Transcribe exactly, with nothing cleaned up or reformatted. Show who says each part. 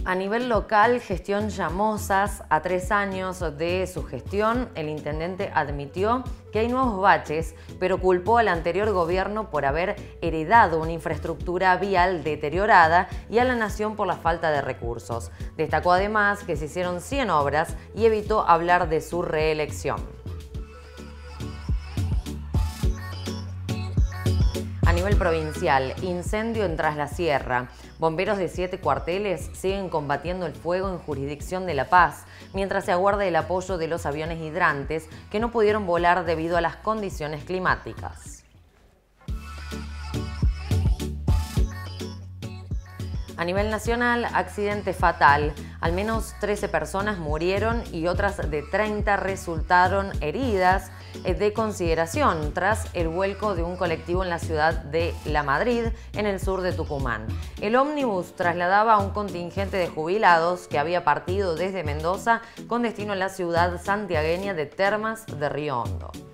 Speaker 1: A nivel local, gestión Llamosas. A tres años de su gestión, el intendente admitió que hay nuevos baches, pero culpó al anterior gobierno por haber heredado una infraestructura vial deteriorada y a la nación por la falta de recursos. Destacó además que se hicieron cien obras y evitó hablar de su reelección. A nivel provincial, incendio en Tras la Sierra. Bomberos de siete cuarteles siguen combatiendo el fuego en jurisdicción de La Paz, mientras se aguarda el apoyo de los aviones hidrantes que no pudieron volar debido a las condiciones climáticas. A nivel nacional, accidente fatal. Al menos trece personas murieron y otras de treinta resultaron heridas de consideración tras el vuelco de un colectivo en la ciudad de La Madrid, en el sur de Tucumán. El ómnibus trasladaba a un contingente de jubilados que había partido desde Mendoza con destino a la ciudad santiagueña de Termas de Río Hondo.